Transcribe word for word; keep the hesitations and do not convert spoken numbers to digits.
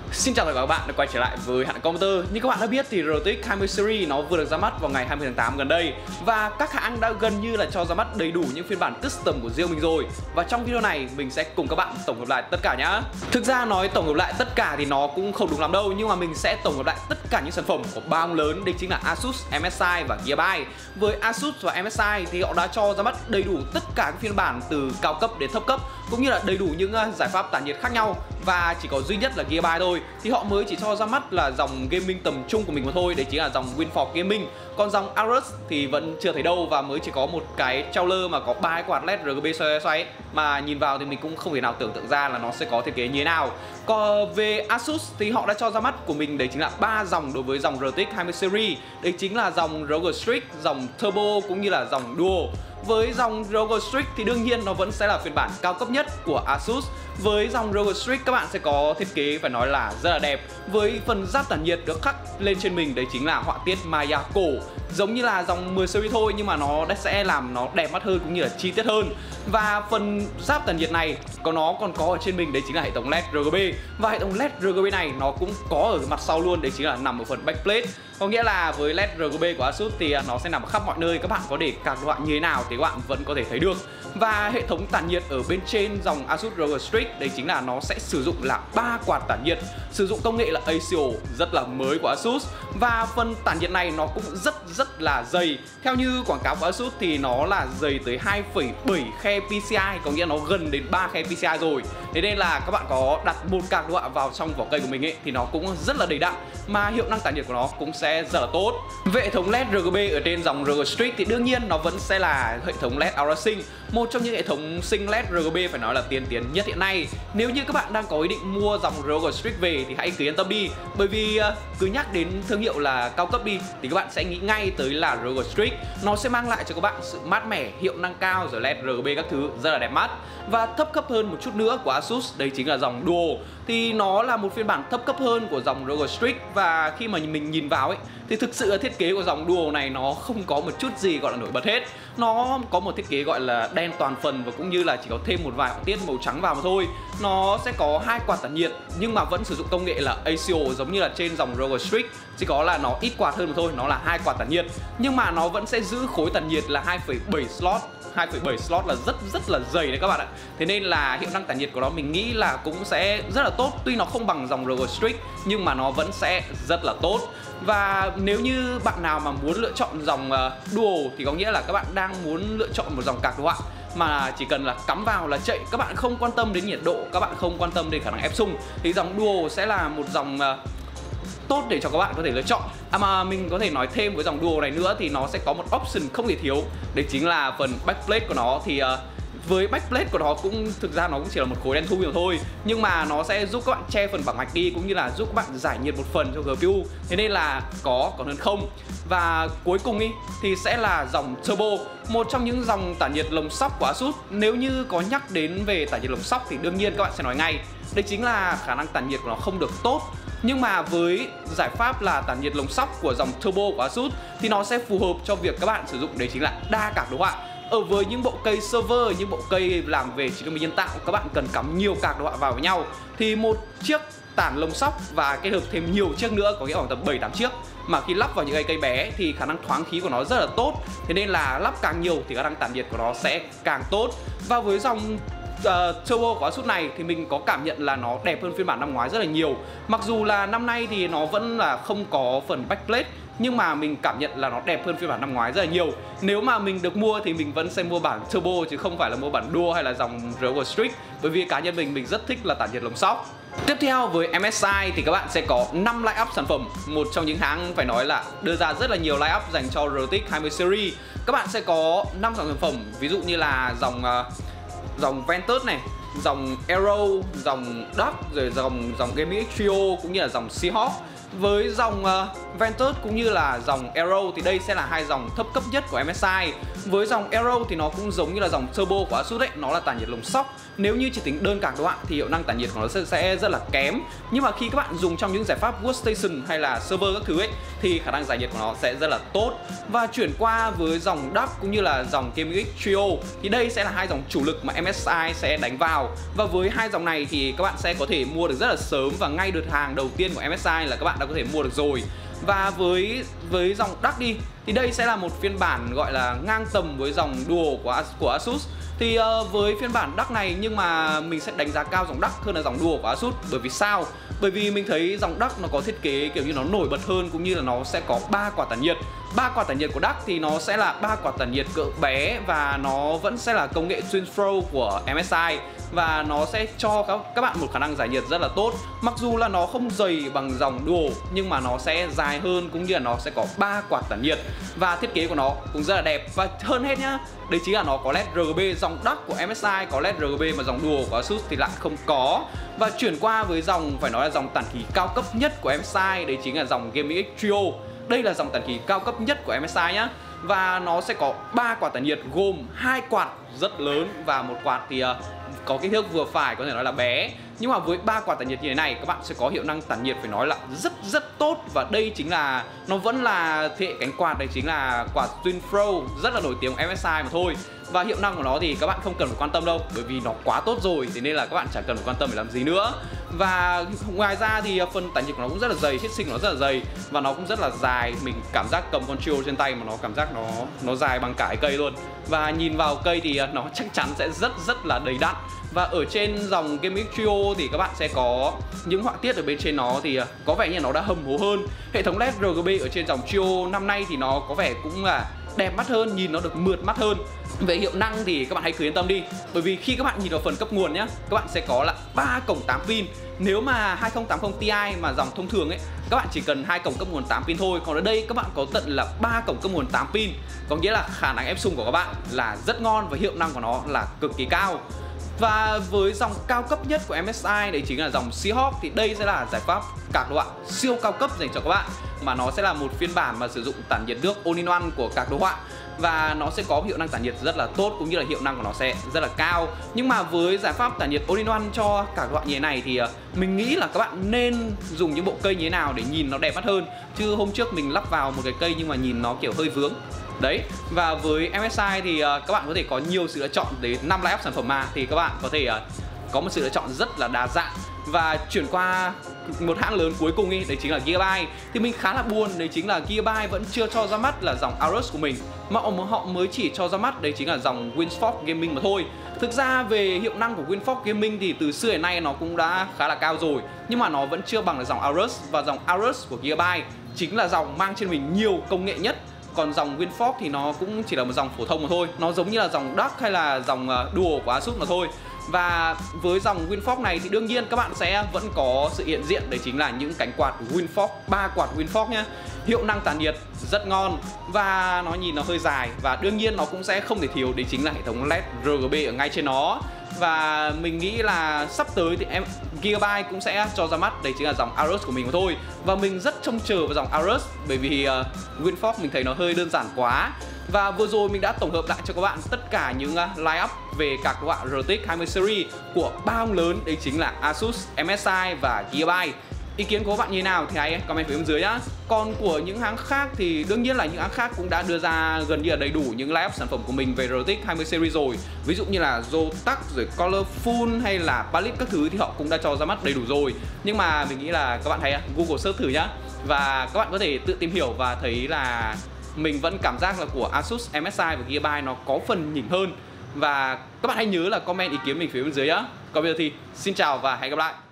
Xin chào tất cả các bạn đã quay trở lại với Hạn Computer. Như các bạn đã biết thì rờ tê ích hai mươi series nó vừa được ra mắt vào ngày hai mươi tháng tám gần đây. Và các hãng đã gần như là cho ra mắt đầy đủ những phiên bản custom của riêng mình rồi. Và trong video này mình sẽ cùng các bạn tổng hợp lại tất cả nhá. Thực ra nói tổng hợp lại tất cả thì nó cũng không đúng lắm đâu, nhưng mà mình sẽ tổng hợp lại tất cả những sản phẩm của ba ông lớn, đây chính là Asus, em ét i và Gigabyte. Với Asus và em ét i thì họ đã cho ra mắt đầy đủ tất cả các phiên bản từ cao cấp đến thấp cấp, cũng như là đầy đủ những giải pháp tản nhiệt khác nhau. Và chỉ có duy nhất là Gigabyte thôi thì họ mới chỉ cho ra mắt là dòng gaming tầm trung của mình mà thôi, đấy chính là dòng WindForce Gaming. Còn dòng Aorus thì vẫn chưa thấy đâu, và mới chỉ có một cái trailer mà có ba cái quạt led rờ giê bê xoay xoay ấy, mà nhìn vào thì mình cũng không thể nào tưởng tượng ra là nó sẽ có thiết kế như thế nào. Còn về Asus thì họ đã cho ra mắt của mình đấy chính là ba dòng đối với dòng rờ tê ích hai mươi series, đấy chính là dòng rờ ô giê Strix, dòng Turbo cũng như là dòng Duo. Với dòng rờ ô giê Strix thì đương nhiên nó vẫn sẽ là phiên bản cao cấp nhất của Asus. Với dòng rờ ô giê Strix các bạn sẽ có thiết kế phải nói là rất là đẹp, với phần giáp tản nhiệt được khắc lên trên mình đấy chính là họa tiết Maya cổ, giống như là dòng mười series thôi, nhưng mà nó sẽ làm nó đẹp mắt hơn cũng như là chi tiết hơn. Và phần giáp tản nhiệt này có nó còn có ở trên mình đấy chính là hệ thống led rờ giê bê, và hệ thống led rờ giê bê này nó cũng có ở mặt sau luôn, đấy chính là nằm ở phần backplate. Có nghĩa là với led rờ giê bê của Asus thì nó sẽ nằm ở khắp mọi nơi, các bạn có để các đoạn như thế nào thì các bạn vẫn có thể thấy được. Và hệ thống tản nhiệt ở bên trên dòng Asus rờ ô giê Strix đấy chính là nó sẽ sử dụng là ba quạt tản nhiệt, sử dụng công nghệ là a xê o rất là mới của Asus. Và phần tản nhiệt này nó cũng rất rất là dày. Theo như quảng cáo của Asus thì nó là dày tới hai phẩy bảy khe pê xê i, có nghĩa nó gần đến ba khe pê xê i rồi. Thế nên là các bạn có đặt một card đồ họa vào trong vỏ cây của mình ấy thì nó cũng rất là đầy đặn, mà hiệu năng tản nhiệt của nó cũng sẽ rất là tốt. Về hệ thống led rờ giê bê ở trên dòng rờ ô giê Strix thì đương nhiên nó vẫn sẽ là hệ thống led Aura Sync, một trong những hệ thống sync led rờ giê bê phải nói là tiên tiến nhất hiện nay. Nếu như các bạn đang có ý định mua dòng rờ ô giê Strix về thì hãy cứ yên tâm đi, bởi vì cứ nhắc đến thương hiệu là cao cấp đi thì các bạn sẽ nghĩ ngay tới là rờ ô giê Strix. Nó sẽ mang lại cho các bạn sự mát mẻ, hiệu năng cao, rồi led rờ giê bê các thứ rất là đẹp mắt. Và thấp cấp hơn một chút nữa của Asus đây chính là dòng Duo, thì nó là một phiên bản thấp cấp hơn của dòng rờ ô giê Strix. Và khi mà mình nhìn vào ấy thì thực sự là thiết kế của dòng Duo này nó không có một chút gì gọi là nổi bật hết. Nó có một thiết kế gọi là đen toàn phần, và cũng như là chỉ có thêm một vài họa tiết màu trắng vào mà thôi. Nó sẽ có hai quạt tản nhiệt nhưng mà vẫn sử dụng công nghệ là a xê o giống như là trên dòng rờ ô giê Strix, chỉ có là nó ít quạt hơn mà thôi, nó là hai quạt tản nhiệt, nhưng mà nó vẫn sẽ giữ khối tản nhiệt là hai phẩy bảy slot. hai phẩy bảy slot là rất rất là dày đấy các bạn ạ. Thế nên là hiệu năng tản nhiệt của nó mình nghĩ là cũng sẽ rất là tốt. Tuy nó không bằng dòng rờ ô giê Strix nhưng mà nó vẫn sẽ rất là tốt. Và nếu như bạn nào mà muốn lựa chọn dòng uh, Duo thì có nghĩa là các bạn đang muốn lựa chọn một dòng card đồ họa mà chỉ cần là cắm vào là chạy, các bạn không quan tâm đến nhiệt độ, các bạn không quan tâm đến khả năng ép xung, thì dòng Duo sẽ là một dòng uh, tốt để cho các bạn có thể lựa chọn. À mà mình có thể nói thêm với dòng Duo này nữa thì nó sẽ có một option không thể thiếu, đấy chính là phần backplate của nó. Thì uh, với backplate của nó cũng thực ra nó cũng chỉ là một khối đen thui mà thôi, nhưng mà nó sẽ giúp các bạn che phần bảng mạch đi, cũng như là giúp các bạn giải nhiệt một phần cho giê pê u. Thế nên là có còn hơn không. Và cuối cùng ý, thì sẽ là dòng Turbo, một trong những dòng tản nhiệt lồng sóc của Asus. Nếu như có nhắc đến về tản nhiệt lồng sóc thì đương nhiên các bạn sẽ nói ngay đấy chính là khả năng tản nhiệt của nó không được tốt. Nhưng mà với giải pháp là tản nhiệt lồng sóc của dòng Turbo của Asus thì nó sẽ phù hợp cho việc các bạn sử dụng đấy chính là đa card đồ họa. Ở với những bộ cây server, những bộ cây làm về trí thông minh nhân tạo, các bạn cần cắm nhiều card đồ họa vào với nhau, thì một chiếc tản lồng sóc và kết hợp thêm nhiều chiếc nữa, có nghĩa khoảng tầm bảy tám chiếc, mà khi lắp vào những cây cây bé thì khả năng thoáng khí của nó rất là tốt. Thế nên là lắp càng nhiều thì khả năng tản nhiệt của nó sẽ càng tốt. Và với dòng Uh, Turbo của Asus này thì mình có cảm nhận là nó đẹp hơn phiên bản năm ngoái rất là nhiều. Mặc dù là năm nay thì nó vẫn là không có phần backplate, nhưng mà mình cảm nhận là nó đẹp hơn phiên bản năm ngoái rất là nhiều. Nếu mà mình được mua thì mình vẫn sẽ mua bản Turbo chứ không phải là mua bản Duo hay là dòng rờ ô giê Strix, bởi vì cá nhân mình mình rất thích là tản nhiệt lồng sóc. Tiếp theo với em ét i thì các bạn sẽ có năm line-up sản phẩm, một trong những hãng phải nói là đưa ra rất là nhiều line-up dành cho rờ tê ích hai mươi series. Các bạn sẽ có năm dòng sản phẩm, ví dụ như là dòng uh, dòng Ventus này, dòng Arrow, dòng Dark, rồi dòng dòng Gaming ích Trio cũng như là dòng Seahawk. Với dòng uh, Ventus cũng như là dòng Arrow thì đây sẽ là hai dòng thấp cấp nhất của em ét i. Với dòng Arrow thì nó cũng giống như là dòng Turbo của Asus ấy, nó là tản nhiệt lồng sóc. Nếu như chỉ tính đơn card đồ họa thì hiệu năng tản nhiệt của nó sẽ, sẽ rất là kém. Nhưng mà khi các bạn dùng trong những giải pháp workstation hay là server các thứ ấy thì khả năng giải nhiệt của nó sẽ rất là tốt. Và chuyển qua với dòng Dark cũng như là dòng Gaming ích Trio thì đây sẽ là hai dòng chủ lực mà em ét i sẽ đánh vào. cao. Và với hai dòng này thì các bạn sẽ có thể mua được rất là sớm và ngay đợt hàng đầu tiên của em ét i là các bạn đã có thể mua được rồi. Và với với dòng Dark đi thì đây sẽ là một phiên bản gọi là ngang tầm với dòng Duo của của Asus. Thì uh, với phiên bản Dark này nhưng mà mình sẽ đánh giá cao dòng Dark hơn là dòng Duo của Asus. Bởi vì sao? Bởi vì mình thấy dòng Dark nó có thiết kế kiểu như nó nổi bật hơn, cũng như là nó sẽ có ba quả tản nhiệt. ba quả tản nhiệt của Dark thì nó sẽ là ba quả tản nhiệt cỡ bé và nó vẫn sẽ là công nghệ Twin Throw của em ét i. Và nó sẽ cho các, các bạn một khả năng giải nhiệt rất là tốt. Mặc dù là nó không dày bằng dòng Duo nhưng mà nó sẽ dài hơn, cũng như là nó sẽ có ba quạt tản nhiệt. Và thiết kế của nó cũng rất là đẹp. Và hơn hết nhá, đấy chính là nó có led rờ giê bê. Dòng Dark của em ét i có led rờ giê bê mà dòng Duo của Asus thì lại không có. Và chuyển qua với dòng phải nói là dòng tản khí cao cấp nhất của em ét i, đấy chính là dòng Gaming X Trio. Đây là dòng tản khí cao cấp nhất của em ét i nhá. Và nó sẽ có ba quạt tản nhiệt gồm hai quạt rất lớn và một quạt thì uh, có kích thước vừa phải, có thể nói là bé. Nhưng mà với ba quạt tản nhiệt như thế này các bạn sẽ có hiệu năng tản nhiệt phải nói là rất rất tốt. Và đây chính là nó vẫn là thế hệ cánh quạt, đây chính là quạt Twin Throw rất là nổi tiếng của em ét i mà thôi. Và hiệu năng của nó thì các bạn không cần phải quan tâm đâu, bởi vì nó quá tốt rồi, thế nên là các bạn chẳng cần phải quan tâm để làm gì nữa. Và ngoài ra thì phần tản nhiệt của nó cũng rất là dày, heat sink nó rất là dày và nó cũng rất là dài. Mình cảm giác cầm con Trio trên tay mà nó cảm giác nó nó dài bằng cả cái cây luôn. Và nhìn vào cây thì nó chắc chắn sẽ rất rất là đầy đặn. Và ở trên dòng Gaming Trio thì các bạn sẽ có những họa tiết ở bên trên nó thì có vẻ như nó đã hầm hố hơn. Hệ thống led rờ giê bê ở trên dòng Trio năm nay thì nó có vẻ cũng là đẹp mắt hơn, nhìn nó được mượt mắt hơn. Về hiệu năng thì các bạn hãy cứ yên tâm đi, bởi vì khi các bạn nhìn vào phần cấp nguồn nhá, các bạn sẽ có là ba cổng tám pin. Nếu mà hai không tám không Ti mà dòng thông thường ấy, các bạn chỉ cần hai cổng cấp nguồn tám pin thôi. Còn ở đây các bạn có tận là ba cổng cấp nguồn tám pin. Có nghĩa là khả năng ép xung của các bạn là rất ngon và hiệu năng của nó là cực kỳ cao. Và với dòng cao cấp nhất của em ét i đấy chính là dòng Seahawk, thì đây sẽ là giải pháp cạc đồ họa siêu cao cấp dành cho các bạn. Mà nó sẽ là một phiên bản mà sử dụng tản nhiệt nước all-in-one của cạc đồ họa. Và nó sẽ có hiệu năng tản nhiệt rất là tốt, cũng như là hiệu năng của nó sẽ rất là cao. Nhưng mà với giải pháp tản nhiệt all-in-one cho cạc đồ họa như thế này thì mình nghĩ là các bạn nên dùng những bộ cây như thế nào để nhìn nó đẹp mắt hơn. Chứ hôm trước mình lắp vào một cái cây nhưng mà nhìn nó kiểu hơi vướng. Đấy, và với em ét i thì uh, các bạn có thể có nhiều sự lựa chọn đến năm line up sản phẩm mà thì các bạn có thể uh, có một sự lựa chọn rất là đa dạng. Và chuyển qua một hãng lớn cuối cùng đi, đấy chính là Gigabyte. Thì mình khá là buồn, đấy chính là Gigabyte vẫn chưa cho ra mắt là dòng Aorus của mình, mà họ mới chỉ cho ra mắt đấy chính là dòng Windforce Gaming mà thôi. Thực ra về hiệu năng của Windforce Gaming thì từ xưa đến nay nó cũng đã khá là cao rồi, nhưng mà nó vẫn chưa bằng được dòng Aorus. Và dòng Aorus của Gigabyte chính là dòng mang trên mình nhiều công nghệ nhất. Còn dòng Windforce thì nó cũng chỉ là một dòng phổ thông mà thôi. Nó giống như là dòng Dark hay là dòng Duo của Asus mà thôi. Và với dòng Windforce này thì đương nhiên các bạn sẽ vẫn có sự hiện diện, đấy chính là những cánh quạt Windforce, ba quạt Windforce nhá. Hiệu năng tản nhiệt rất ngon và nó nhìn nó hơi dài. Và đương nhiên nó cũng sẽ không thể thiếu, đấy chính là hệ thống led rờ giê bê ở ngay trên nó. Và mình nghĩ là sắp tới thì em Gigabyte cũng sẽ cho ra mắt, đấy chính là dòng Aorus của mình mà thôi. Và mình rất trông chờ vào dòng Aorus, bởi vì uh, Windforce mình thấy nó hơi đơn giản quá. Và vừa rồi mình đã tổng hợp lại cho các bạn tất cả những uh, line up về card đồ họa rờ tê ích hai mươi series của ba ông lớn, đấy chính là Asus, em ét i và Gigabyte. Ý kiến của các bạn như thế nào thì hãy comment phía bên dưới nhá. Còn của những hãng khác thì đương nhiên là những hãng khác cũng đã đưa ra gần như là đầy đủ những line up sản phẩm của mình về rờ tê ích hai mươi series rồi. Ví dụ như là Zotac, rồi Colorful hay là Palit các thứ thì họ cũng đã cho ra mắt đầy đủ rồi. Nhưng mà mình nghĩ là các bạn hãy Google search thử nhá. Và các bạn có thể tự tìm hiểu và thấy là mình vẫn cảm giác là của Asus, em ét i và Gigabyte nó có phần nhỉnh hơn. Và các bạn hãy nhớ là comment ý kiến mình phía bên dưới nhá. Còn bây giờ thì xin chào và hẹn gặp lại.